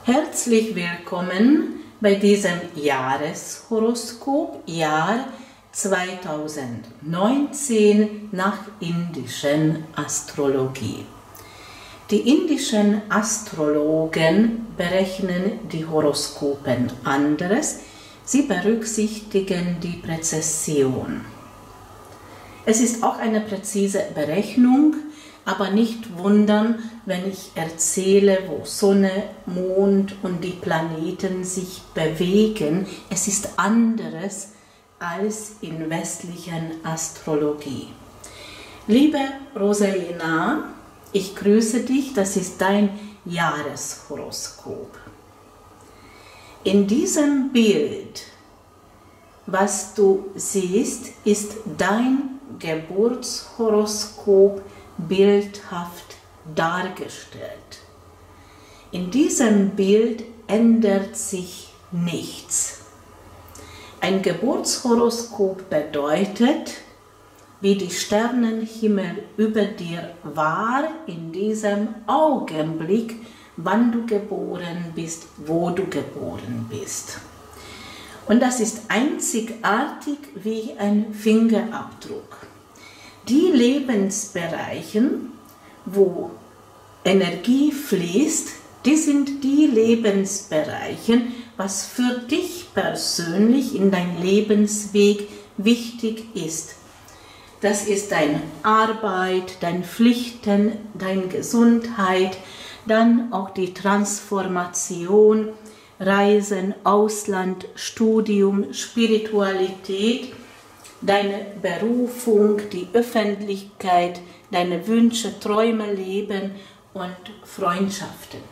Herzlich willkommen bei diesem Jahreshoroskop, Jahr 2019 nach indischen Astrologie. Die indischen Astrologen berechnen die Horoskopen anderes, sie berücksichtigen die Präzession. Es ist auch eine präzise Berechnung, aber nicht wundern, wenn ich erzähle, wo Sonne, Mond und die Planeten sich bewegen. Es ist anderes als in westlichen Astrologie. Liebe Rosalina, ich grüße dich, das ist dein Jahreshoroskop. In diesem Bild, was du siehst, ist dein Geburtshoroskop bildhaft dargestellt. In diesem Bild ändert sich nichts. Ein Geburtshoroskop bedeutet, wie die Sternenhimmel über dir war in diesem Augenblick, wann du geboren bist, wo du geboren bist. Und das ist einzigartig wie ein Fingerabdruck. Die Lebensbereiche, wo Energie fließt, die sind die Lebensbereiche, was für dich persönlich in deinem Lebensweg wichtig ist. Das ist deine Arbeit, deine Pflichten, deine Gesundheit, dann auch die Transformation, Reisen, Ausland, Studium, Spiritualität, deine Berufung, die Öffentlichkeit, deine Wünsche, Träume, Leben und Freundschaften.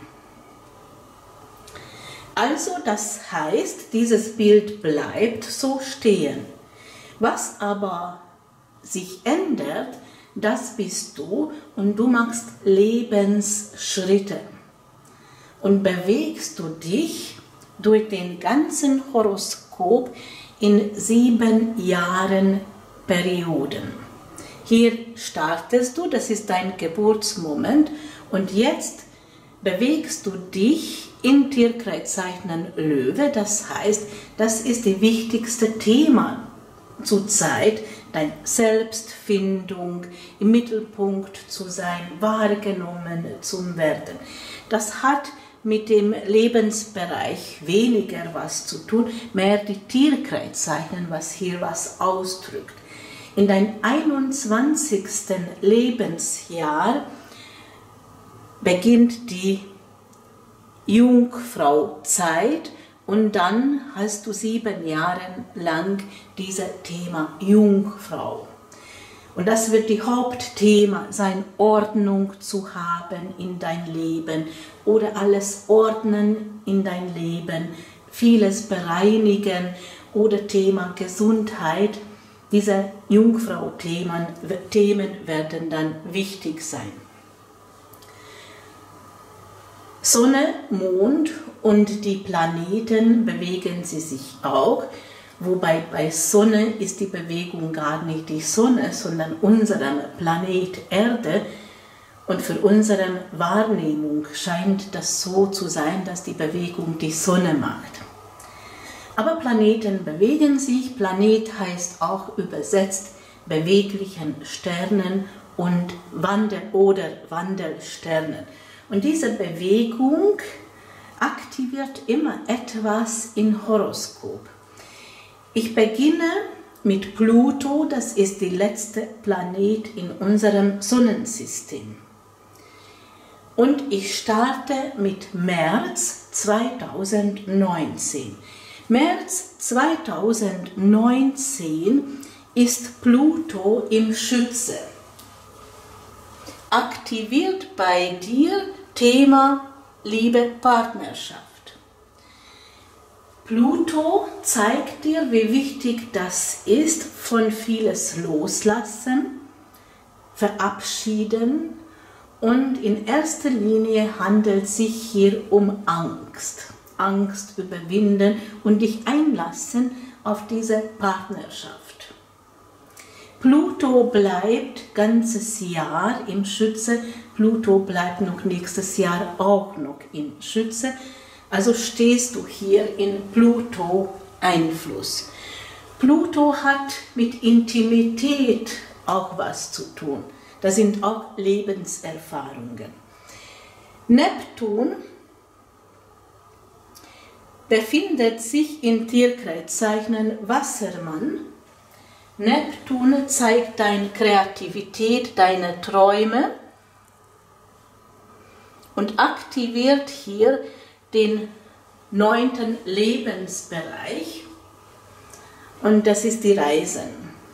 Also das heißt, dieses Bild bleibt so stehen. Was aber sich ändert, das bist du und du machst Lebensschritte und bewegst du dich durch den ganzen Horoskop in 7 Jahren Perioden. Hier startest du, das ist dein Geburtsmoment und jetzt bewegst du dich in Tierkreiszeichen Löwe, das heißt, das ist das wichtigste Thema zurzeit, deine Selbstfindung, im Mittelpunkt zu sein, wahrgenommen zu werden. Das hat mit dem Lebensbereich weniger was zu tun, mehr die Tierkreiszeichen, was hier was ausdrückt. In deinem 21. Lebensjahr beginnt die Jungfrauzeit und dann hast du 7 Jahre lang dieses Thema Jungfrau. Und das wird die Hauptthema sein, Ordnung zu haben in dein Leben oder alles ordnen in dein Leben, vieles bereinigen oder Thema Gesundheit. Diese Jungfrau-Themen werden dann wichtig sein. Sonne, Mond und die Planeten bewegen sie sich auch. Wobei bei Sonne ist die Bewegung gar nicht die Sonne, sondern unserem Planet Erde. Und für unsere Wahrnehmung scheint das so zu sein, dass die Bewegung die Sonne macht. Aber Planeten bewegen sich. Planet heißt auch übersetzt beweglichen Sternen und Wandelsternen. Und diese Bewegung aktiviert immer etwas im Horoskop. Ich beginne mit Pluto, das ist der letzte Planet in unserem Sonnensystem. Und ich starte mit März 2019. März 2019 ist Pluto im Schütze. Aktiviert bei dir Thema Liebe, Partnerschaft. Pluto zeigt dir, wie wichtig das ist, von vieles loslassen, verabschieden und in erster Linie handelt es sich hier um Angst. Angst überwinden und dich einlassen auf diese Partnerschaft. Pluto bleibt ganzes Jahr im Schütze, Pluto bleibt noch nächstes Jahr auch noch im Schütze. Also stehst du hier in Pluto-Einfluss. Pluto hat mit Intimität auch was zu tun. Das sind auch Lebenserfahrungen. Neptun befindet sich im Tierkreiszeichen Wassermann. Neptun zeigt deine Kreativität, deine Träume und aktiviert hier den 9. Lebensbereich. Und das ist die Reisen.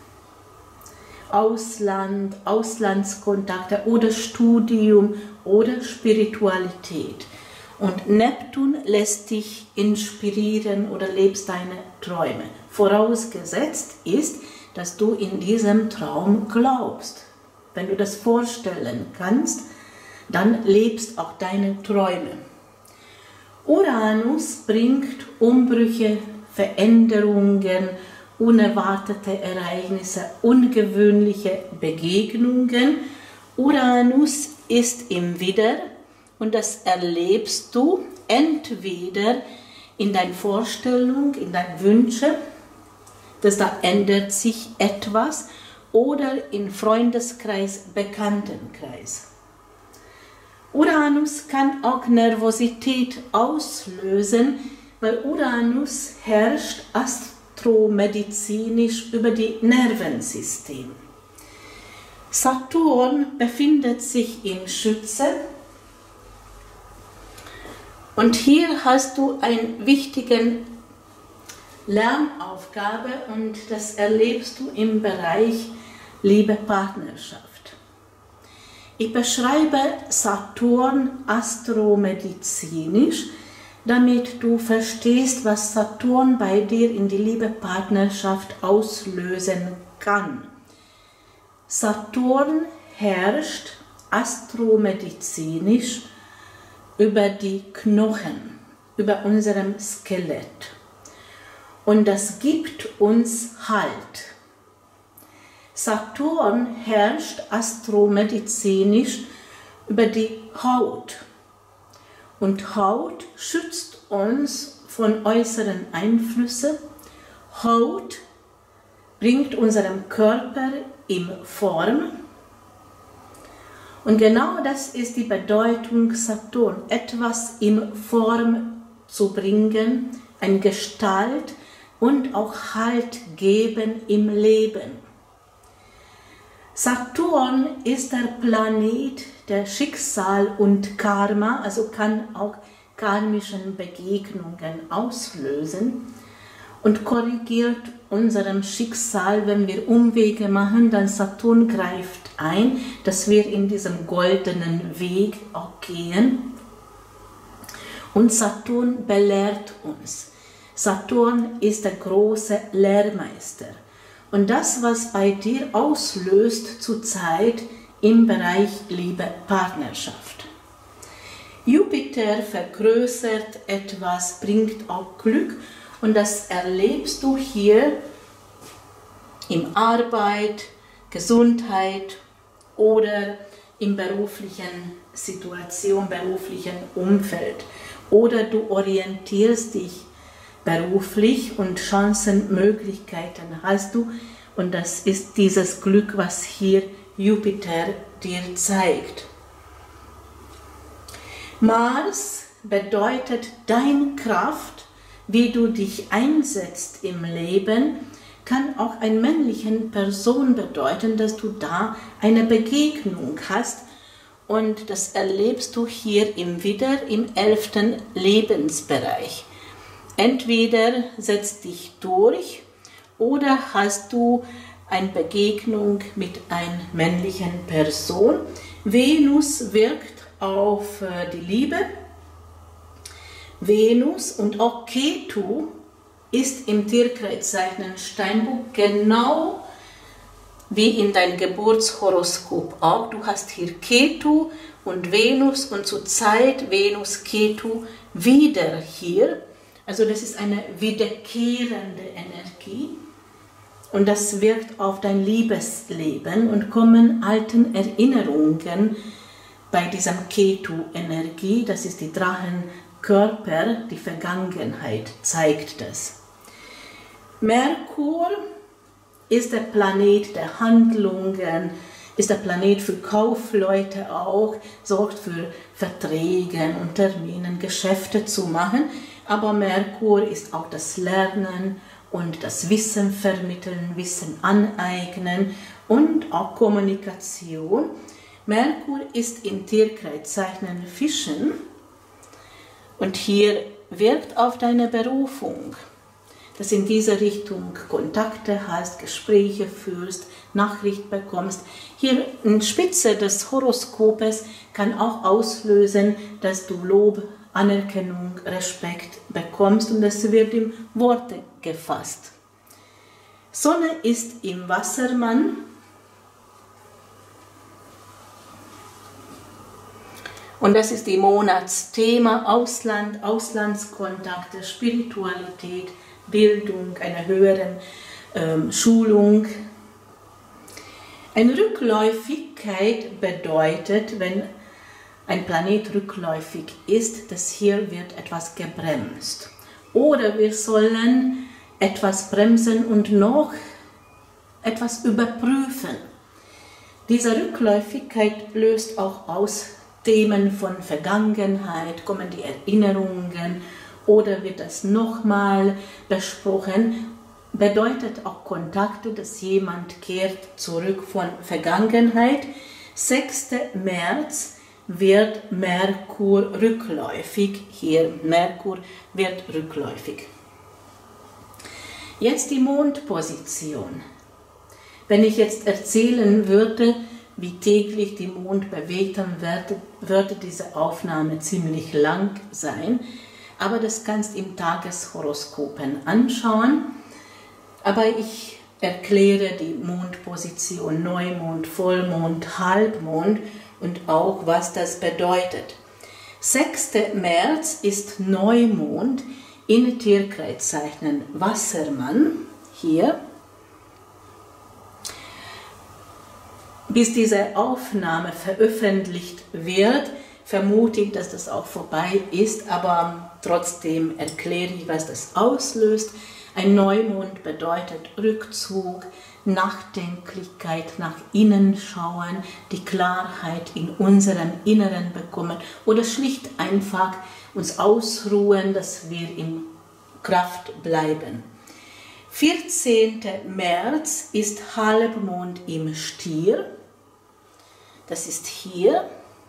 Ausland, Auslandskontakte oder Studium oder Spiritualität. Und Neptun lässt dich inspirieren oder lebst deine Träume. Vorausgesetzt ist, dass du in diesem Traum glaubst. Wenn du das vorstellen kannst, dann lebst auch deine Träume. Uranus bringt Umbrüche, Veränderungen, unerwartete Ereignisse, ungewöhnliche Begegnungen. Uranus ist im Widder und das erlebst du entweder in deiner Vorstellung, in deinen Wünschen, dass da ändert sich etwas, oder im Freundeskreis, Bekanntenkreis. Uranus kann auch Nervosität auslösen, weil Uranus herrscht astromedizinisch über die Nervensystem. Saturn befindet sich im Schütze und hier hast du eine wichtige Lernaufgabe und das erlebst du im Bereich Liebe, Partnerschaft. Ich beschreibe Saturn astromedizinisch, damit du verstehst, was Saturn bei dir in die Liebe-Partnerschaft auslösen kann. Saturn herrscht astromedizinisch über die Knochen, über unserem Skelett. Und das gibt uns Halt. Saturn herrscht astromedizinisch über die Haut. Und Haut schützt uns von äußeren Einflüssen. Haut bringt unserem Körper in Form. Und genau das ist die Bedeutung Saturn, etwas in Form zu bringen, eine Gestalt und auch Halt geben im Leben. Saturn ist der Planet der Schicksal und Karma, also kann auch karmischen Begegnungen auslösen und korrigiert unserem Schicksal. Wenn wir Umwege machen, dann Saturn greift ein, dass wir in diesem goldenen Weg auch gehen. Und Saturn belehrt uns. Saturn ist der große Lehrmeister. Und das, was bei dir auslöst zurzeit im Bereich Liebe, Partnerschaft. Jupiter vergrößert etwas, bringt auch Glück und das erlebst du hier in Arbeit, Gesundheit oder in beruflichen Situation, beruflichen Umfeld. Oder du orientierst dich beruflich und Chancen, Möglichkeiten hast du und das ist dieses Glück, was hier Jupiter dir zeigt. Mars bedeutet deine Kraft, wie du dich einsetzt im Leben, kann auch eine männliche Person bedeuten, dass du da eine Begegnung hast und das erlebst du hier Widder im 11. Lebensbereich. Entweder setzt dich durch oder hast du eine Begegnung mit einer männlichen Person. Venus wirkt auf die Liebe. Venus und auch Ketu ist im Tierkreiszeichen Steinbock genau wie in deinem Geburtshoroskop auch. Du hast hier Ketu und Venus und zurzeit Venus, Ketu wieder hier. Also das ist eine wiederkehrende Energie und das wirkt auf dein Liebesleben und kommen alten Erinnerungen bei dieser Ketu-Energie, das ist die Körper, die Vergangenheit zeigt das. Merkur ist der Planet der Handlungen, ist der Planet für Kaufleute auch, sorgt für Verträge und Terminen, Geschäfte zu machen. Aber Merkur ist auch das Lernen und das Wissen vermitteln, Wissen aneignen und auch Kommunikation. Merkur ist im Tierkreiszeichen Fischen und hier wirkt auf deine Berufung, dass in diese Richtung Kontakte hast, Gespräche führst, Nachricht bekommst. Hier in Spitze des Horoskopes kann auch auslösen, dass du Lob, Anerkennung, Respekt bekommst und das wird in Worte gefasst. Sonne ist im Wassermann. Und das ist die Monatsthema Ausland, Auslandskontakte, Spiritualität, Bildung, eine höhere Schulung. Eine Rückläufigkeit bedeutet, wenn ein Planet rückläufig ist, dass hier wird etwas gebremst. Oder wir sollen etwas bremsen und noch etwas überprüfen. Diese Rückläufigkeit löst auch aus Themen von Vergangenheit, kommen die Erinnerungen oder wird das nochmal besprochen, bedeutet auch Kontakte, dass jemand kehrt zurück von Vergangenheit. 6. März wird Merkur rückläufig, hier Merkur wird rückläufig. Jetzt die Mondposition. Wenn ich jetzt erzählen würde, wie täglich die Mond bewegt, dann würde diese Aufnahme ziemlich lang sein. Aber das kannst du im Tageshoroskopen anschauen. Aber ich erkläre die Mondposition, Neumond, Vollmond, Halbmond und auch, was das bedeutet. 6. März ist Neumond in Tierkreiszeichen Wassermann, hier. Bis diese Aufnahme veröffentlicht wird, vermute ich, dass das auch vorbei ist, aber trotzdem erkläre ich, was das auslöst. Ein Neumond bedeutet Rückzug, Nachdenklichkeit, nach innen schauen, die Klarheit in unserem Inneren bekommen oder schlicht einfach uns ausruhen, dass wir in Kraft bleiben. 14. März ist Halbmond im Stier. Das ist hier.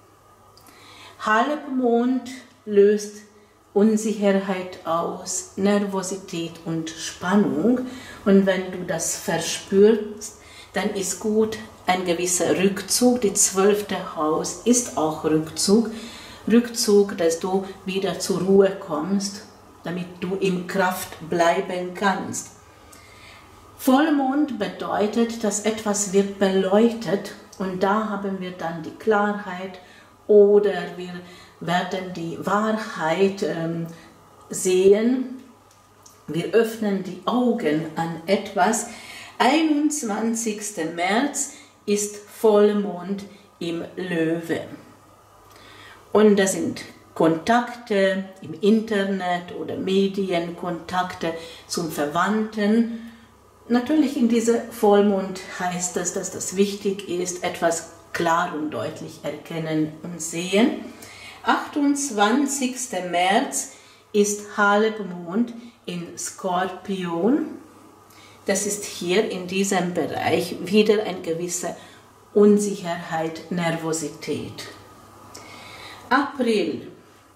Halbmond löst Unsicherheit aus, Nervosität und Spannung. Und wenn du das verspürst, dann ist gut ein gewisser Rückzug. Die 12. Haus ist auch Rückzug. Rückzug, dass du wieder zur Ruhe kommst, damit du in Kraft bleiben kannst. Vollmond bedeutet, dass etwas wird beleuchtet und da haben wir dann die Klarheit oder wir werden die Wahrheit sehen. Wir öffnen die Augen an etwas. 21. März ist Vollmond im Löwe. Und das sind Kontakte im Internet oder Medienkontakte zum Verwandten. Natürlich in diesem Vollmond heißt das, dass das wichtig ist, etwas klar und deutlich erkennen und sehen. 28. März ist Halbmond in Skorpion. Das ist hier in diesem Bereich wieder eine gewisse Unsicherheit, Nervosität. April.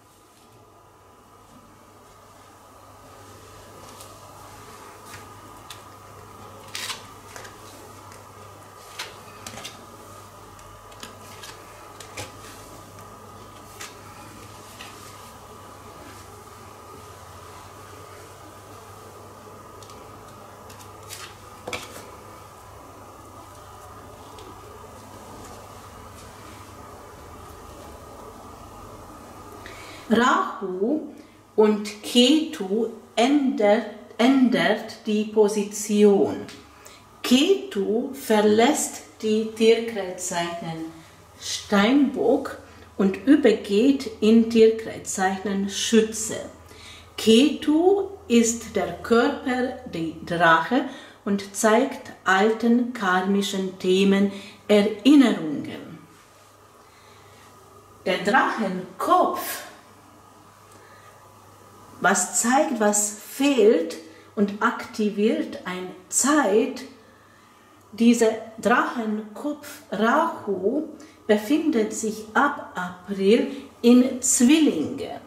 Rahu und Ketu ändert die Position. Ketu verlässt die Tierkreiszeichen Steinbock und übergeht in Tierkreiszeichen Schütze. Ketu ist der Körper, die Drache, und zeigt alten karmischen Themen Erinnerungen. Der Drachenkopf, was zeigt, was fehlt und aktiviert eine Zeit. Dieser Drachenkopf Rahu befindet sich ab April in Zwillinge.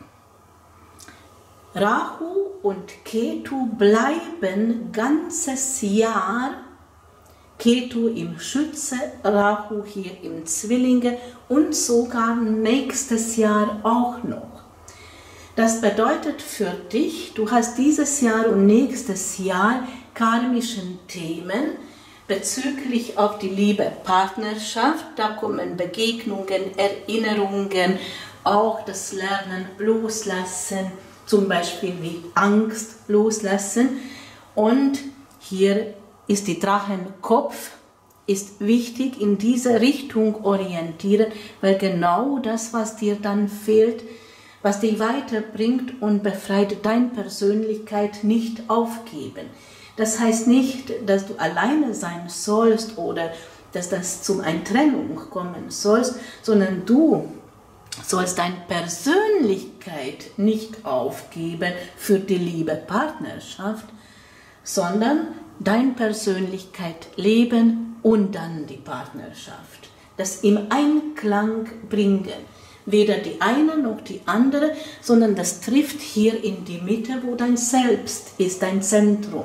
Rahu und Ketu bleiben ganzes Jahr, Ketu im Schütze, Rahu hier im Zwillinge und sogar nächstes Jahr auch noch. Das bedeutet für dich, du hast dieses Jahr und nächstes Jahr karmischen Themen bezüglich auf die Liebe, Partnerschaft, da kommen Begegnungen, Erinnerungen, auch das Lernen loslassen, zum Beispiel wie Angst loslassen. Und hier ist die Drachenkopf, ist wichtig, in diese Richtung orientieren, weil genau das, was dir dann fehlt, was dich weiterbringt und befreit, deine Persönlichkeit nicht aufgeben. Das heißt nicht, dass du alleine sein sollst oder dass das zu einer Trennung kommen sollst, sondern du sollst deine Persönlichkeit nicht aufgeben für die Liebe, Partnerschaft, sondern deine Persönlichkeit leben und dann die Partnerschaft. Das im Einklang bringen. Weder die eine noch die andere, sondern das trifft hier in die Mitte, wo dein Selbst ist, dein Zentrum.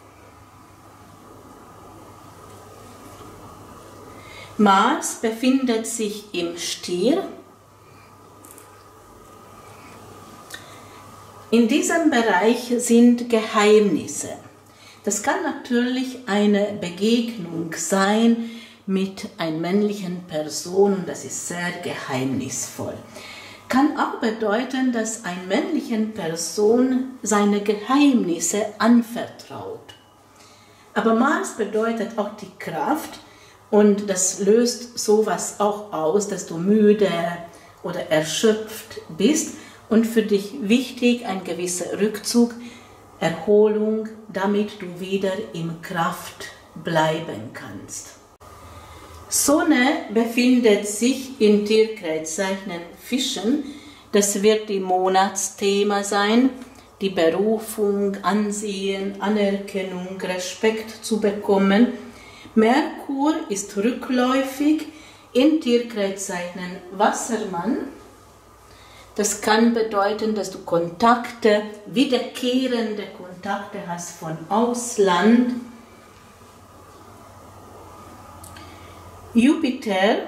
Mars befindet sich im Stier. In diesem Bereich sind Geheimnisse. Das kann natürlich eine Begegnung sein mit einer männlichen Person und das ist sehr geheimnisvoll. Kann auch bedeuten, dass eine männliche Person seine Geheimnisse anvertraut. Aber Mars bedeutet auch die Kraft und das löst sowas auch aus, dass du müde oder erschöpft bist. Und für dich wichtig ein gewisser Rückzug, Erholung, damit du wieder in Kraft bleiben kannst. Sonne befindet sich in Tierkreiszeichen Fischen. Das wird die Monatsthema sein, die Berufung, Ansehen, Anerkennung, Respekt zu bekommen. Merkur ist rückläufig in Tierkreiszeichen Wassermann. Das kann bedeuten, dass du Kontakte, wiederkehrende Kontakte hast von Ausland. Jupiter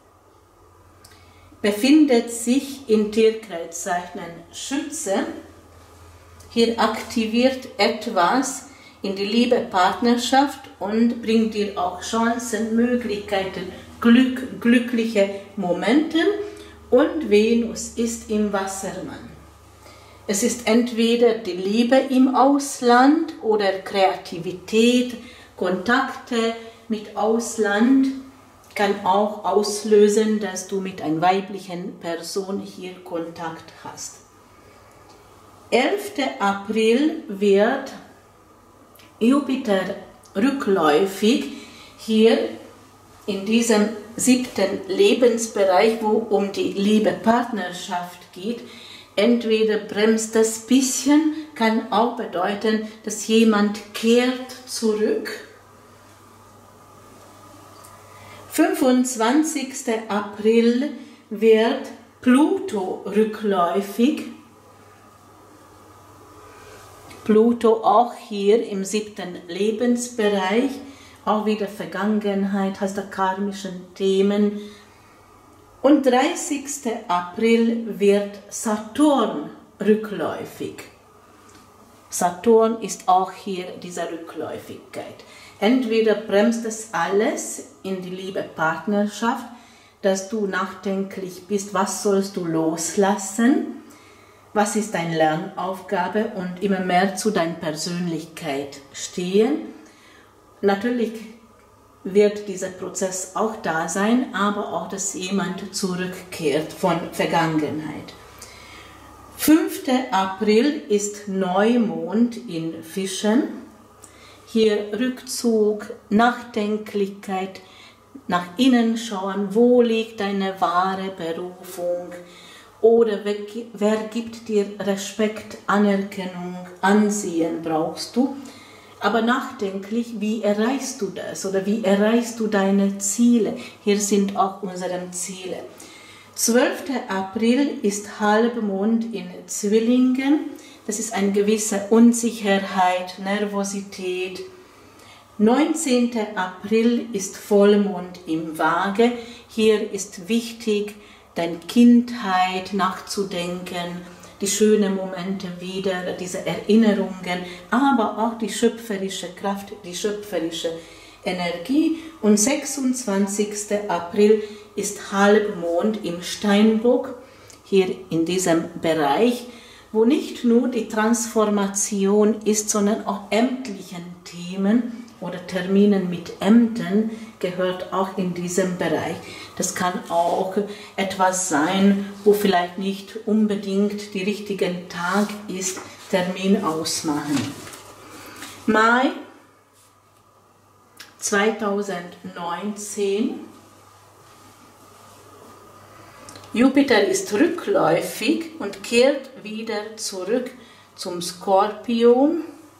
befindet sich in Tierkreiszeichen Schütze. Hier aktiviert etwas in die Liebe, Partnerschaft und bringt dir auch Chancen, Möglichkeiten, glückliche Momente. Und Venus ist im Wassermann. Es ist entweder die Liebe im Ausland oder Kreativität, Kontakte mit Ausland kann auch auslösen, dass du mit einer weiblichen Person hier Kontakt hast. 11. April wird Jupiter rückläufig hier in diesem 7. Lebensbereich, wo um die Liebe, Partnerschaft geht. Entweder bremst das bisschen, kann auch bedeuten, dass jemand kehrt zurück. 25. April wird Pluto rückläufig. Pluto auch hier im 7. Lebensbereich. Auch wieder Vergangenheit, hast du karmischen Themen. Und 30. April wird Saturn rückläufig. Saturn ist auch hier diese Rückläufigkeit. Entweder bremst es alles in die Liebe, Partnerschaft, dass du nachdenklich bist, was sollst du loslassen, was ist deine Lernaufgabe und immer mehr zu deiner Persönlichkeit stehen. Natürlich wird dieser Prozess auch da sein, aber auch, dass jemand zurückkehrt von Vergangenheit. 5. April ist Neumond in Fischen. Hier Rückzug, Nachdenklichkeit, nach innen schauen, wo liegt deine wahre Berufung oder wer gibt dir Respekt, Anerkennung, Ansehen brauchst du. Aber nachdenklich, wie erreichst du das oder wie erreichst du deine Ziele? Hier sind auch unsere Ziele. 12. April ist Halbmond in Zwillingen. Das ist eine gewisse Unsicherheit, Nervosität. 19. April ist Vollmond im Waage. Hier ist wichtig, deine Kindheit nachzudenken, die schönen Momente wieder, diese Erinnerungen, aber auch die schöpferische Kraft, die schöpferische Energie. Und 26. April ist Halbmond im Steinbock, hier in diesem Bereich, wo nicht nur die Transformation ist, sondern auch ämtlichen Themen oder Terminen mit Ämtern gehört auch in diesem Bereich. Das kann auch etwas sein, wo vielleicht nicht unbedingt der richtige Tag ist, Termin ausmachen. Mai 2019. Jupiter ist rückläufig und kehrt wieder zurück zum Skorpion.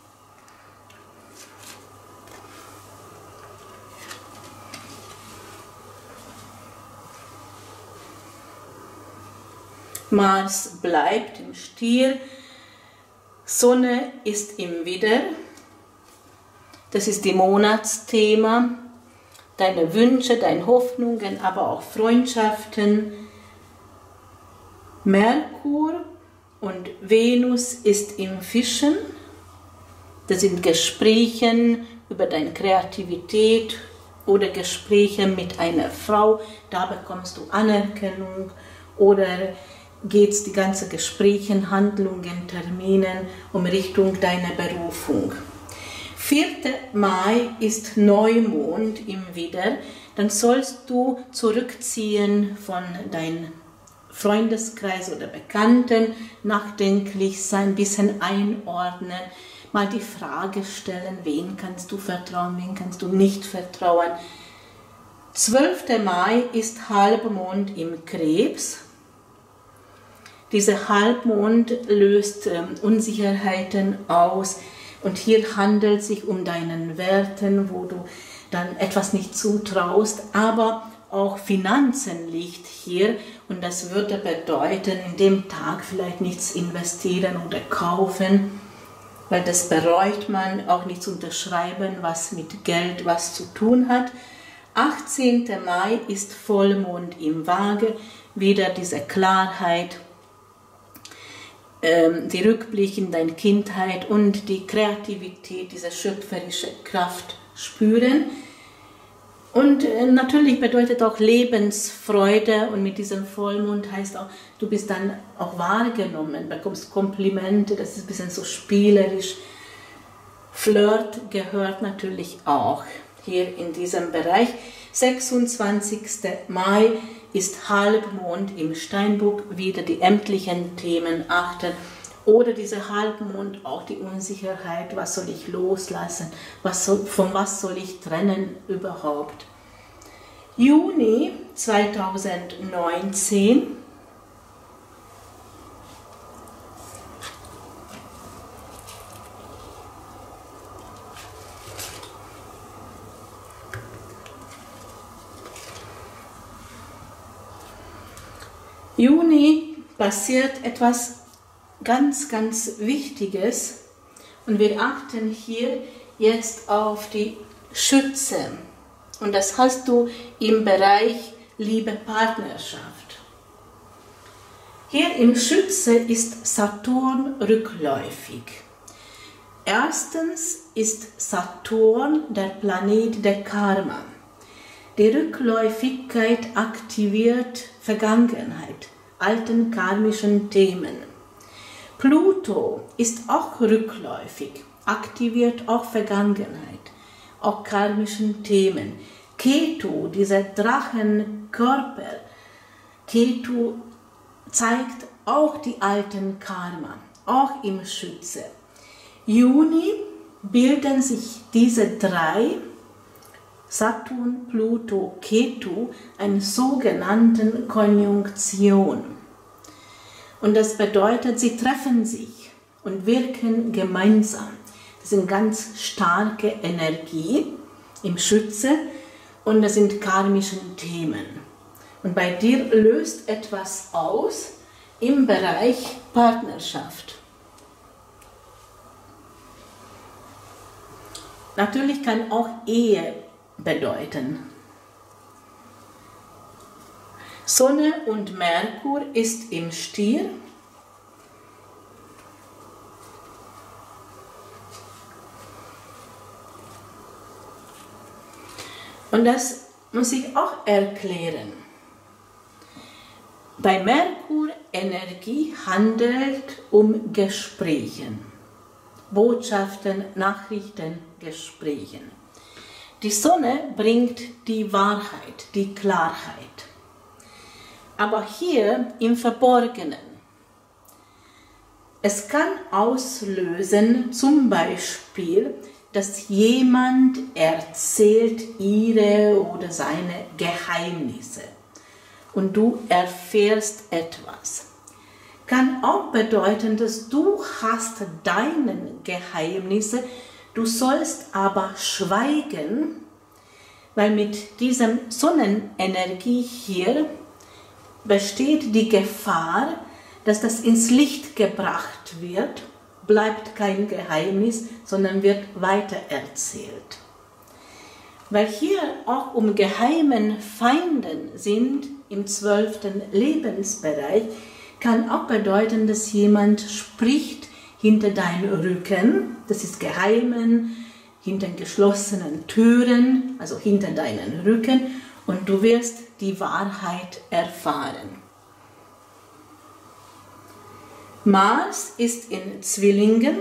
Mars bleibt im Stier, Sonne ist im Widder, das ist die Monatsthema, deine Wünsche, deine Hoffnungen, aber auch Freundschaften. Merkur und Venus ist im Fischen, das sind Gespräche über deine Kreativität oder Gespräche mit einer Frau, da bekommst du Anerkennung oder geht es die ganzen Gespräche, Handlungen, Terminen um Richtung deiner Berufung. 4. Mai ist Neumond im Widder, dann sollst du zurückziehen von deinem Freundeskreis oder Bekannten, nachdenklich sein, ein bisschen einordnen, mal die Frage stellen, wen kannst du vertrauen, wen kannst du nicht vertrauen. 12. Mai ist Halbmond im Krebs. Dieser Halbmond löst Unsicherheiten aus und hier handelt es sich um deinen Werten, wo du dann etwas nicht zutraust, aber auch Finanzen liegt hier und das würde bedeuten, in dem Tag vielleicht nichts investieren oder kaufen, weil das bereut man, auch nicht zu unterschreiben, was mit Geld was zu tun hat. 18. Mai ist Vollmond im Waage, wieder diese Klarheit, die Rückblick in deine Kindheit und die Kreativität, diese schöpferische Kraft spüren. Und natürlich bedeutet auch Lebensfreude und mit diesem Vollmond heißt auch, du bist dann auch wahrgenommen, bekommst Komplimente, das ist ein bisschen so spielerisch. Flirt gehört natürlich auch hier in diesem Bereich. 26. Mai ist Halbmond im Steinbock, wieder die ämtlichen Themen achten oder dieser Halbmond auch die Unsicherheit, was soll ich loslassen, von was soll ich trennen überhaupt. Juni 2019 Juni passiert etwas ganz, ganz Wichtiges und wir achten hier jetzt auf die Schütze und das hast du im Bereich Liebe, Partnerschaft. Hier im Schütze ist Saturn rückläufig. Erstens ist Saturn der Planet der Karma. Die Rückläufigkeit aktiviert Vergangenheit, alten karmischen Themen. Pluto ist auch rückläufig, aktiviert auch Vergangenheit, auch karmischen Themen. Ketu, dieser Drachenkörper, Ketu zeigt auch die alten Karma, auch im Schütze. Juni bilden sich diese drei, Saturn, Pluto, Ketu, eine sogenannte Konjunktion. Und das bedeutet, sie treffen sich und wirken gemeinsam. Das sind ganz starke Energie im Schütze und das sind karmische Themen. Und bei dir löst etwas aus im Bereich Partnerschaft. Natürlich kann auch Ehe bedeuten. Sonne und Merkur ist im Stier. Und das muss ich auch erklären. Bei Merkur Energie handelt um Gesprächen, Botschaften, Nachrichten, Gesprächen. Die Sonne bringt die Wahrheit, die Klarheit. Aber hier im Verborgenen. Es kann auslösen, zum Beispiel, dass jemand erzählt ihre oder seine Geheimnisse und du erfährst etwas. Kann auch bedeuten, dass du hast deine Geheimnisse, du sollst aber schweigen, weil mit diesem Sonnenenergie hier besteht die Gefahr, dass das ins Licht gebracht wird, bleibt kein Geheimnis, sondern wird weitererzählt. Weil hier auch um geheimen Feinden sind im 12. Lebensbereich, kann auch bedeuten, dass jemand spricht hinter deinem Rücken, das ist Geheimen, hinter geschlossenen Türen, also hinter deinen Rücken, und du wirst die Wahrheit erfahren. Mars ist in Zwillingen.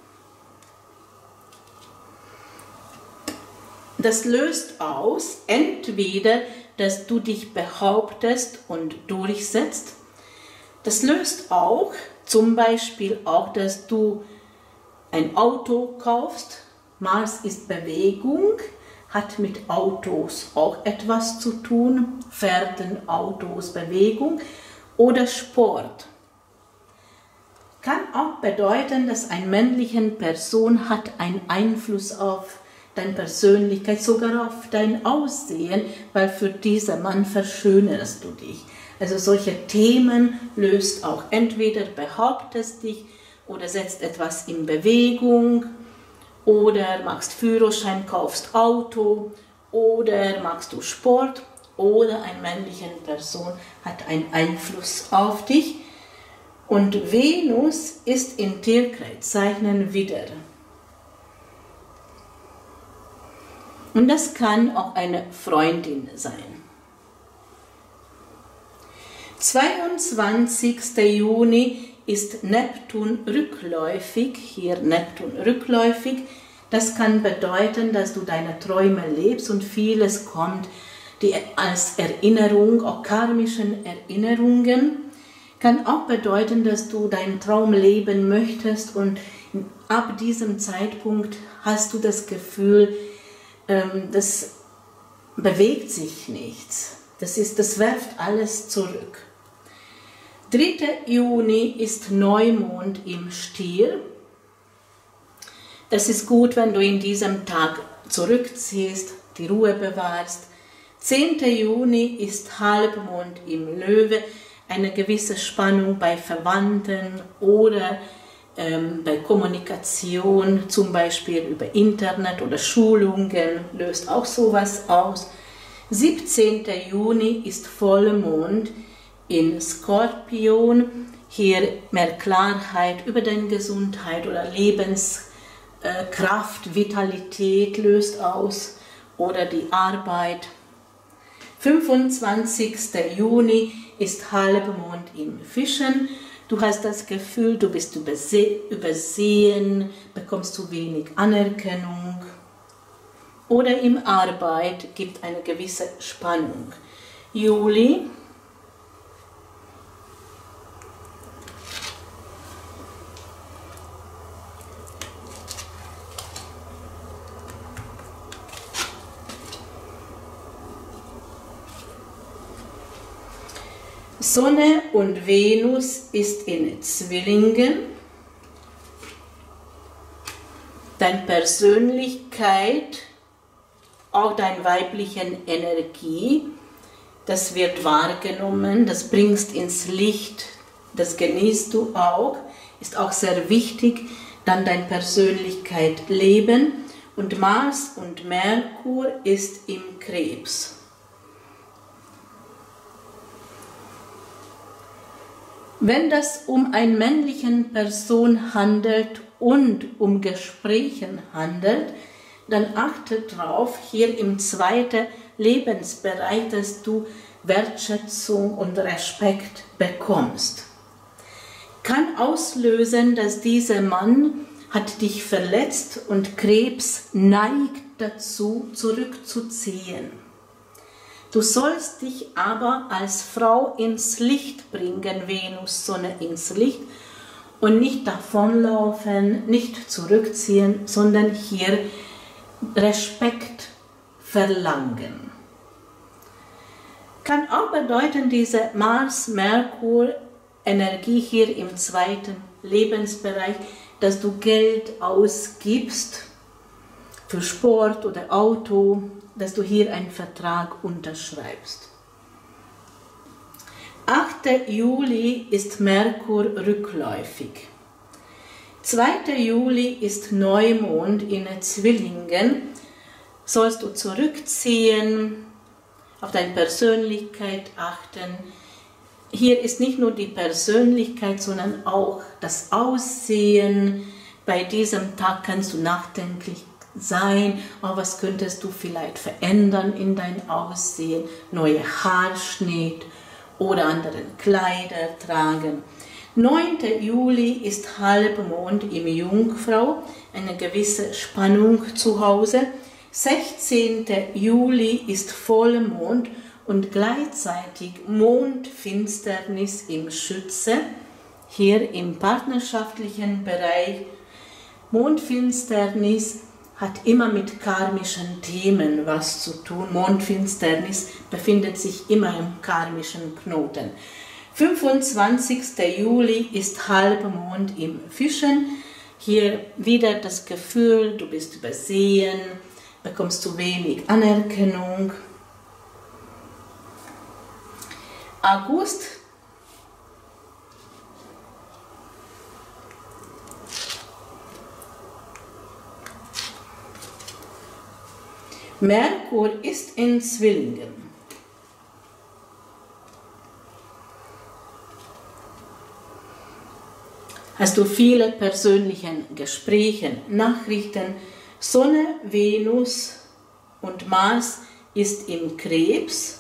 Das löst aus, entweder, dass du dich behauptest und durchsetzt. Das löst auch, zum Beispiel auch, dass du ein Auto kaufst. Mars ist Bewegung, hat mit Autos auch etwas zu tun. Pferden, Autos, Bewegung oder Sport. Kann auch bedeuten, dass eine männliche Person hat einen Einfluss auf deine Persönlichkeit, sogar auf dein Aussehen, weil für diesen Mann verschönerst du dich. Also solche Themen löst auch entweder behauptest dich oder setzt etwas in Bewegung oder machst Führerschein, kaufst Auto oder machst du Sport oder eine männliche Person hat einen Einfluss auf dich. Und Venus ist in Tierkreiszeichen Widder. Und das kann auch eine Freundin sein. 22. Juni ist Neptun rückläufig, hier Neptun rückläufig. Das kann bedeuten, dass du deine Träume lebst und vieles kommt als Erinnerung, auch karmischen Erinnerungen. Kann auch bedeuten, dass du deinen Traum leben möchtest und ab diesem Zeitpunkt hast du das Gefühl, das bewegt sich nichts. Das werft alles zurück. 3. Juni ist Neumond im Stier. Das ist gut, wenn du in diesem Tag zurückziehst, die Ruhe bewahrst. 10. Juni ist Halbmond im Löwe. Eine gewisse Spannung bei Verwandten oder bei Kommunikation, zum Beispiel über Internet oder Schulungen, löst auch sowas aus. 17. Juni ist Vollmond in Skorpion. Hier mehr Klarheit über deine Gesundheit oder Lebenskraft, Vitalität löst aus oder die Arbeit. 25. Juni ist Halbmond im Fischen. Du hast das Gefühl, du bist übersehen, bekommst zu wenig Anerkennung. oder im Arbeit gibt eine gewisse Spannung. Juli, Sonne und Venus ist in Zwillingen. Deine Persönlichkeit, auch deine weibliche Energie, das wird wahrgenommen, das bringst ins Licht, das genießt du auch, ist auch sehr wichtig, dann deine Persönlichkeit leben. Und Mars und Merkur ist im Krebs. Wenn das um eine männliche Person handelt und um Gespräche handelt, dann achte darauf, hier im zweiten Lebensbereich, dass du Wertschätzung und Respekt bekommst. Kann auslösen, dass dieser Mann hat dich verletzt und Krebs neigt dazu, zurückzuziehen. Du sollst dich aber als Frau ins Licht bringen, Venus, Sonne ins Licht, und nicht davonlaufen, nicht zurückziehen, sondern hier Respekt verlangen. Kann auch bedeuten, diese Mars-Merkur-Energie hier im zweiten Lebensbereich, dass du Geld ausgibst für Sport oder Auto, dass du hier einen Vertrag unterschreibst. 8. Juli ist Merkur rückläufig. 2. Juli ist Neumond in Zwillingen. Sollst du zurückziehen, auf deine Persönlichkeit achten. Hier ist nicht nur die Persönlichkeit, sondern auch das Aussehen. Bei diesem Tag kannst du nachdenklich sein, oh, was könntest du vielleicht verändern in dein Aussehen, neue Haarschnitt oder andere Kleider tragen. 9. Juli ist Halbmond im Jungfrau, eine gewisse Spannung zu Hause. 16. Juli ist Vollmond und gleichzeitig Mondfinsternis im Schütze, hier im partnerschaftlichen Bereich. Mondfinsternis hat immer mit karmischen Themen was zu tun. Mondfinsternis befindet sich immer im karmischen Knoten. 25. Juli ist Halbmond im Fischen. Hier wieder das Gefühl, du bist übersehen, bekommst zu wenig Anerkennung. August. Merkur ist in Zwillingen. Hast du viele persönliche Gespräche, Nachrichten. Sonne, Venus und Mars ist im Krebs.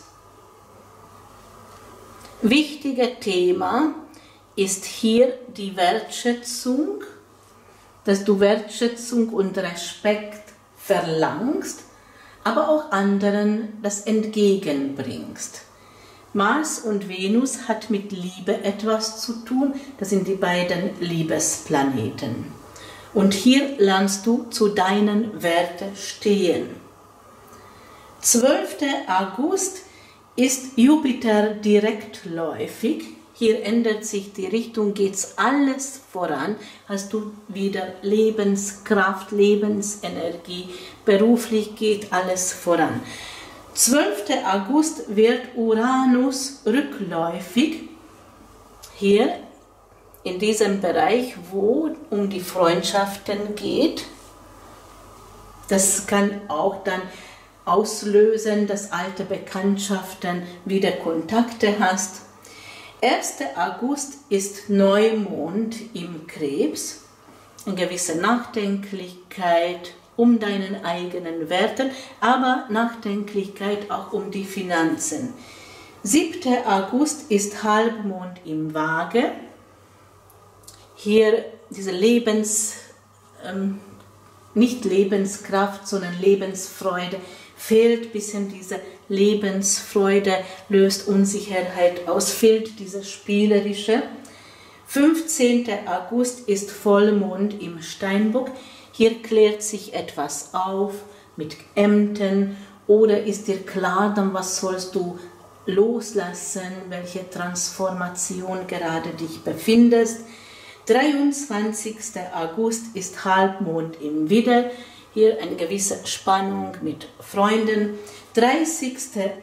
Wichtiges Thema ist hier die Wertschätzung, dass du Wertschätzung und Respekt verlangst, aber auch anderen das entgegenbringst. Mars und Venus hat mit Liebe etwas zu tun, das sind die beiden Liebesplaneten. Und hier lernst du zu deinen Werten stehen. 12. August ist Jupiter direktläufig. Hier ändert sich die Richtung, geht alles voran, hast du wieder Lebenskraft, Lebensenergie, beruflich geht alles voran. 12. August wird Uranus rückläufig, hier in diesem Bereich, wo um die Freundschaften geht. Das kann auch dann auslösen, dass alte Bekanntschaften wieder Kontakte hast. 1. August ist Neumond im Krebs, eine gewisse Nachdenklichkeit um deinen eigenen Werten, aber Nachdenklichkeit auch um die Finanzen. 7. August ist Halbmond im Waage. Hier diese nicht Lebenskraft, sondern Lebensfreude. Fehlt ein bisschen diese Lebensfreude, löst Unsicherheit aus, fehlt diese spielerische. 15. August ist Vollmond im Steinbock. Hier klärt sich etwas auf mit Ämtern oder ist dir klar, dann was sollst du loslassen, welche Transformation gerade dich befindest. 23. August ist Halbmond im Widder. Hier eine gewisse Spannung mit Freunden. 30.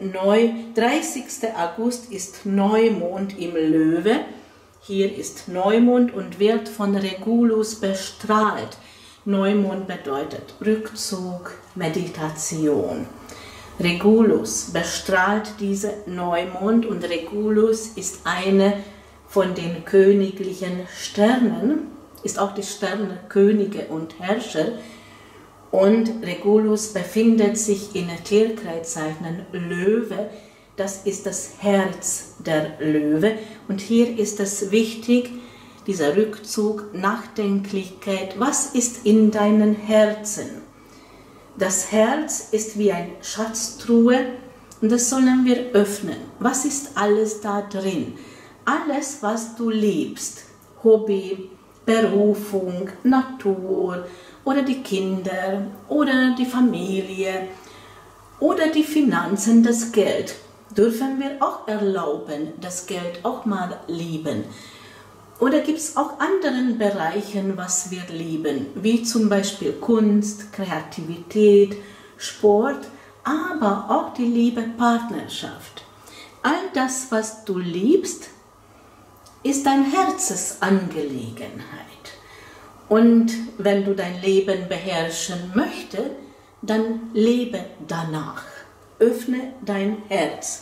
August ist Neumond im Löwe. Hier ist Neumond und wird von Regulus bestrahlt. Neumond bedeutet Rückzug, Meditation. Regulus bestrahlt diese Neumond und Regulus ist eine von den königlichen Sternen, ist auch die Sterne Könige und Herrscher. Und Regulus befindet sich in der Tierkreiszeichen Löwe. Das ist das Herz der Löwe. Und hier ist es wichtig, dieser Rückzug, Nachdenklichkeit. Was ist in deinem Herzen? Das Herz ist wie eine Schatztruhe und das sollen wir öffnen. Was ist alles da drin? Alles, was du liebst. Hobby, Berufung, Natur oder die Kinder oder die Familie oder die Finanzen, das Geld. Dürfen wir auch erlauben, das Geld auch mal lieben. Oder gibt es auch anderen Bereichen, was wir lieben, wie zum Beispiel Kunst, Kreativität, Sport, aber auch die liebe Partnerschaft. All das, was du liebst, ist deine Herzensangelegenheit. Und wenn du dein Leben beherrschen möchtest, dann lebe danach. Öffne dein Herz.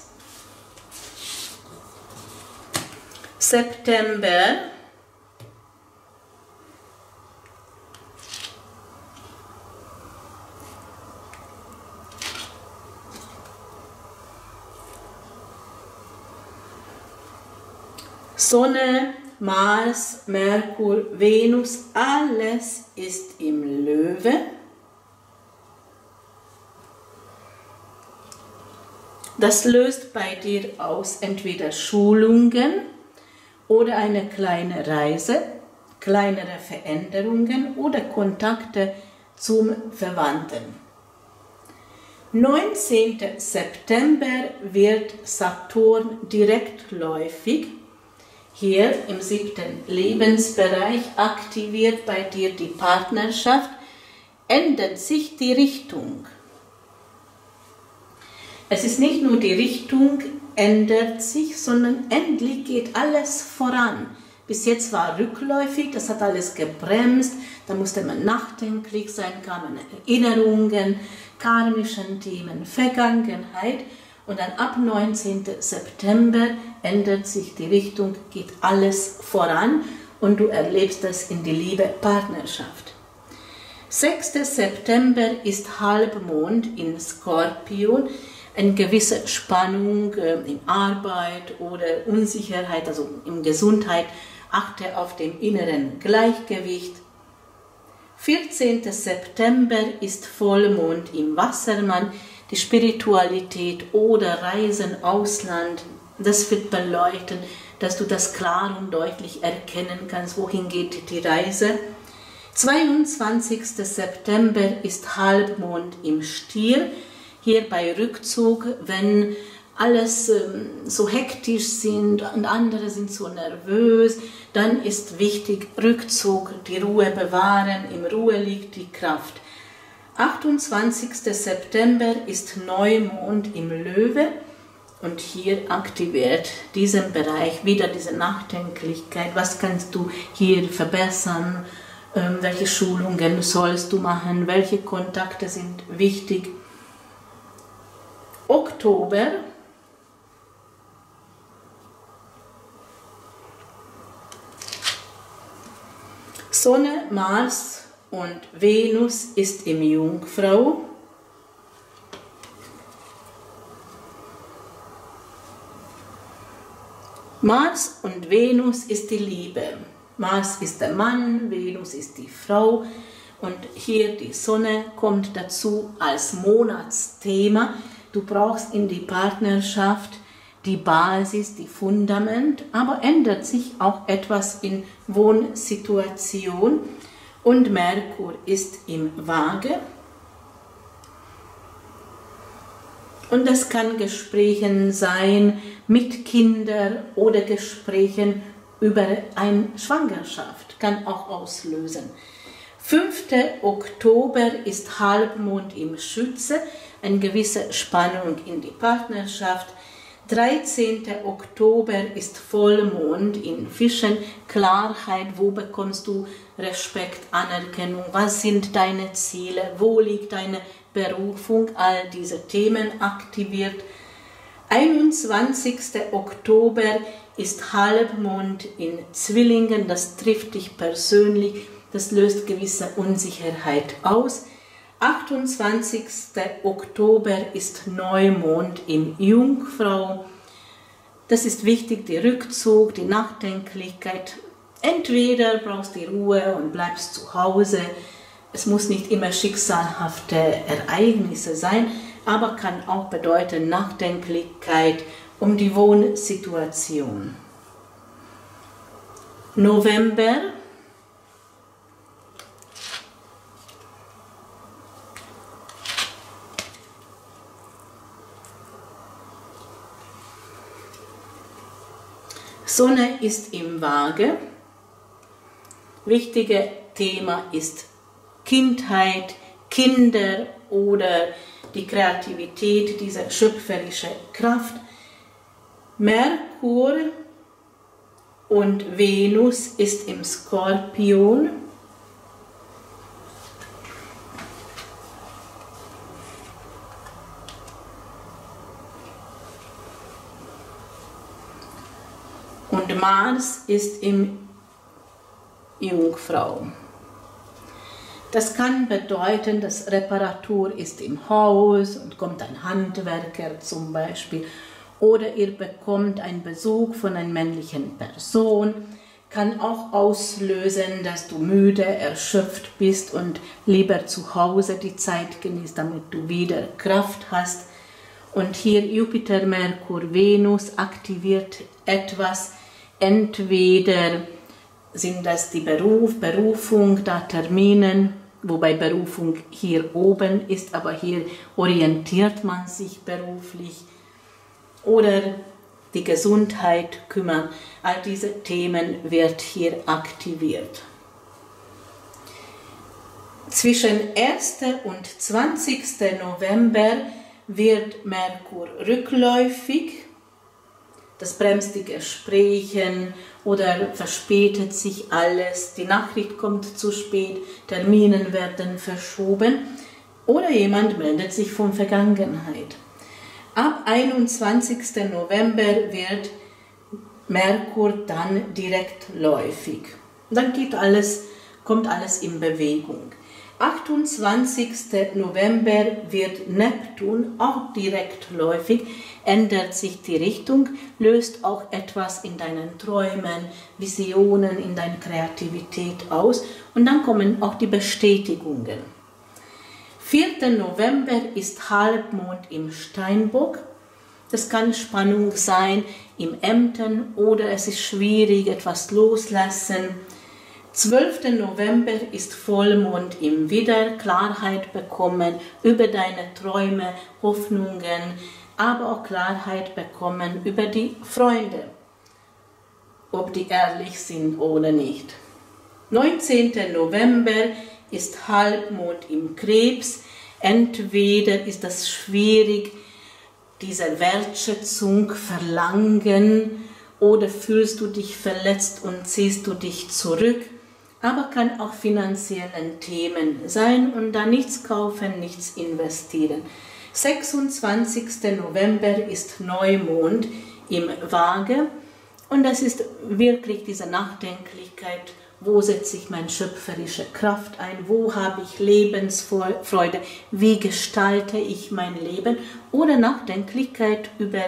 September. Sonne, Mars, Merkur, Venus, alles ist im Löwe. Das löst bei dir aus entweder Schulungen oder eine kleine Reise, kleinere Veränderungen oder Kontakte zum Verwandten. 19. September wird Saturn direktläufig. Hier im 7. Lebensbereich aktiviert bei dir die Partnerschaft, ändert sich die Richtung. Es ist nicht nur die Richtung ändert sich, sondern endlich geht alles voran. Bis jetzt war rückläufig, das hat alles gebremst, da musste man nachdenklich sein, kamen Erinnerungen, karmischen Themen, Vergangenheit und dann ab 19. September ändert sich die Richtung, geht alles voran und du erlebst das in die Liebe Partnerschaft. 6. September ist Halbmond in Skorpion. Eine gewisse Spannung in Arbeit oder Unsicherheit, also in Gesundheit, achte auf dem inneren Gleichgewicht. 14. September ist Vollmond im Wassermann, die Spiritualität oder Reisen, Ausland, das wird beleuchten, dass du das klar und deutlich erkennen kannst, wohin geht die Reise. 22. September ist Halbmond im Stier. Hier bei Rückzug, wenn alles so hektisch sind und andere sind so nervös, dann ist wichtig Rückzug, die Ruhe bewahren, in Ruhe liegt die Kraft. 28. September ist Neumond im Löwe und hier aktiviert diesen Bereich wieder diese Nachdenklichkeit, was kannst du hier verbessern, welche Schulungen sollst du machen, welche Kontakte sind wichtig. Oktober, Sonne, Mars und Venus ist im Jungfrau. Mars und Venus ist die Liebe. Mars ist der Mann, Venus ist die Frau. Und hier die Sonne kommt dazu als Monatsthema. Du brauchst in die Partnerschaft die Basis, die Fundament, aber ändert sich auch etwas in Wohnsituation. Und Merkur ist im Waage. Und das kann Gesprächen sein mit Kindern oder Gesprächen über eine Schwangerschaft, kann auch auslösen. 5. Oktober ist Halbmond im Schütze, eine gewisse Spannung in die Partnerschaft. 13. Oktober ist Vollmond in Fischen, Klarheit, wo bekommst du Respekt, Anerkennung, was sind deine Ziele, wo liegt deine Berufung, all diese Themen aktiviert. 21. Oktober ist Halbmond in Zwillingen, das trifft dich persönlich, das löst gewisse Unsicherheit aus. 28. Oktober ist Neumond in Jungfrau. Das ist wichtig, der Rückzug, die Nachdenklichkeit. Entweder brauchst du die Ruhe und bleibst zu Hause. Es muss nicht immer schicksalhafte Ereignisse sein, aber kann auch bedeuten Nachdenklichkeit um die Wohnsituation. November. Sonne ist im Waage. Wichtiges Thema ist Kindheit, Kinder oder die Kreativität, diese schöpferische Kraft. Merkur und Venus ist im Skorpion. Und Mars ist im Jungfrau. Das kann bedeuten, dass Reparatur ist im Haus und kommt ein Handwerker zum Beispiel. Oder ihr bekommt einen Besuch von einer männlichen Person. Kann auch auslösen, dass du müde, erschöpft bist und lieber zu Hause die Zeit genießt, damit du wieder Kraft hast. Und hier Jupiter, Merkur, Venus aktiviert etwas. Entweder sind das die Berufung, da Terminen, wobei Berufung hier oben ist, aber hier orientiert man sich beruflich. Oder die Gesundheit kümmern. All diese Themen wird hier aktiviert. Zwischen 1. und 20. November wird Merkur rückläufig. Das bremst die Gespräche oder verspätet sich alles. Die Nachricht kommt zu spät, Termine werden verschoben oder jemand meldet sich von Vergangenheit. Ab 21. November wird Merkur dann direktläufig. Dann kommt alles in Bewegung. 28. November wird Neptun auch direktläufig, ändert sich die Richtung, löst auch etwas in deinen Träumen, Visionen, in deiner Kreativität aus und dann kommen auch die Bestätigungen. 4. November ist Halbmond im Steinbock. Das kann Spannung sein im Ämtern oder es ist schwierig, etwas loslassen. 12. November ist Vollmond im Widder, Klarheit bekommen über deine Träume, Hoffnungen, aber auch Klarheit bekommen über die Freunde, ob die ehrlich sind oder nicht. 19. November ist Halbmond im Krebs, entweder ist das schwierig, diese Wertschätzung verlangen oder fühlst du dich verletzt und ziehst du dich zurück, aber kann auch finanziellen Themen sein und da nichts kaufen, nichts investieren. 26. November ist Neumond im Waage und das ist wirklich diese Nachdenklichkeit, wo setze ich meine schöpferische Kraft ein, wo habe ich Lebensfreude, wie gestalte ich mein Leben oder Nachdenklichkeit über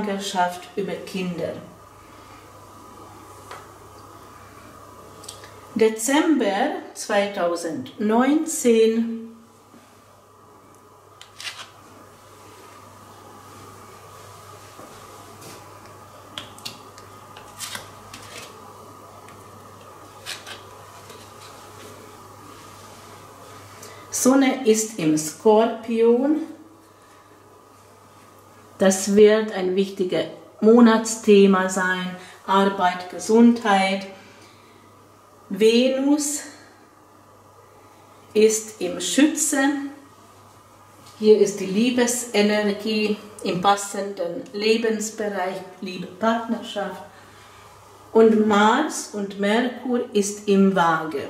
Schwangerschaft, über Kinder. Dezember 2019. Sonne ist im Skorpion. Das wird ein wichtiges Monatsthema sein. Arbeit, Gesundheit. Venus ist im Schütze. Hier ist die Liebesenergie im passenden Lebensbereich, Liebe, Partnerschaft. Und Mars und Merkur ist im Waage.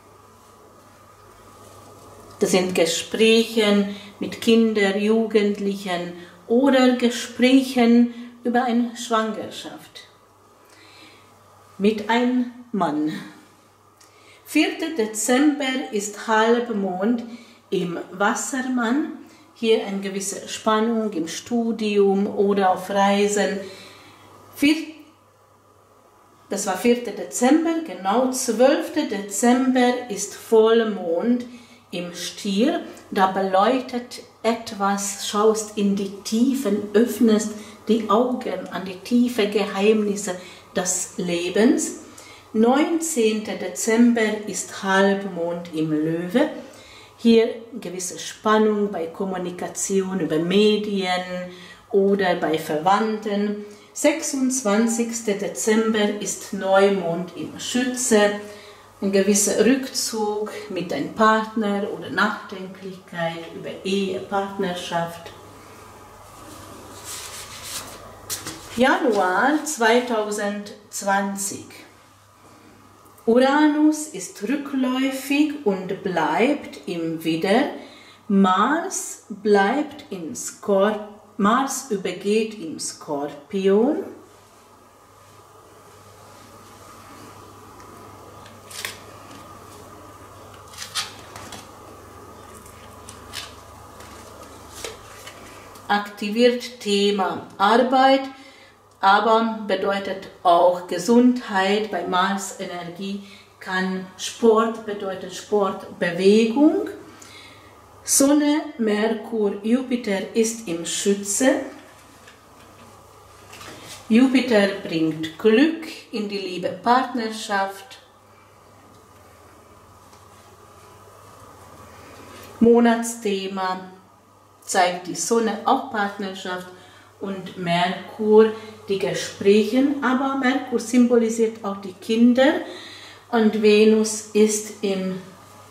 Das sind Gespräche mit Kindern, Jugendlichen oder Gespräche über eine Schwangerschaft mit einem Mann. 4. Dezember ist Halbmond im Wassermann. Hier eine gewisse Spannung im Studium oder auf Reisen. Das war 4. Dezember, genau. 12. Dezember ist Vollmond im Stier. Da beleuchtet etwas, schaust in die Tiefen, öffnest die Augen an die tiefen Geheimnisse des Lebens. 19. Dezember ist Halbmond im Löwe. Hier gewisse Spannung bei Kommunikation über Medien oder bei Verwandten. 26. Dezember ist Neumond im Schütze. Ein gewisser Rückzug mit einem Partner oder Nachdenklichkeit über Ehe, Partnerschaft. Januar 2020. Uranus ist rückläufig und bleibt im Widder. Mars übergeht im Skorpion. Aktiviert Thema Arbeit, aber bedeutet auch Gesundheit. Bei Mars Energie kann Sport bedeutet Sport, Bewegung. Sonne, Merkur, Jupiter ist im Schütze. Jupiter bringt Glück in die Liebe, Partnerschaft. Monatsthema zeigt die Sonne auch Partnerschaft und Merkur die Gespräche, aber Merkur symbolisiert auch die Kinder und Venus ist im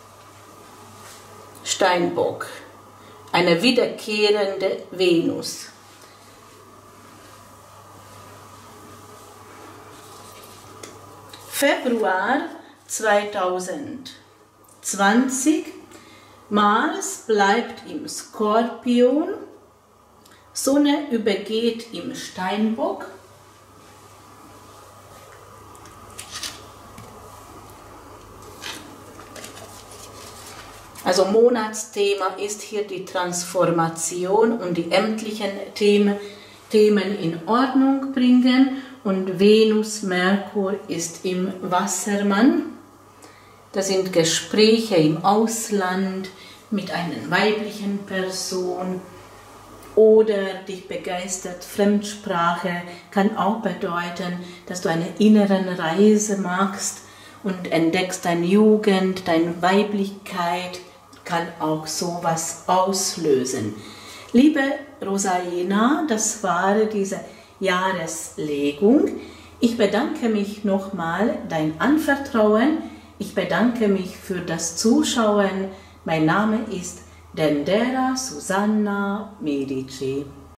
Steinbock, eine wiederkehrende Venus. Februar 2020. Mars bleibt im Skorpion, Sonne übergeht im Steinbock. Also Monatsthema ist hier die Transformation und die ämtlichen Themen in Ordnung bringen. Und Venus, Merkur ist im Wassermann. Das sind Gespräche im Ausland mit einer weiblichen Person oder dich begeistert. Fremdsprache kann auch bedeuten, dass du eine innere Reise machst und entdeckst deine Jugend, deine Weiblichkeit, kann auch sowas auslösen. Liebe Rosalina, das war diese Jahreslegung. Ich bedanke mich nochmal dein Anvertrauen. Ich bedanke mich für das Zuschauen. Mein Name ist Dendera Susanna Medici.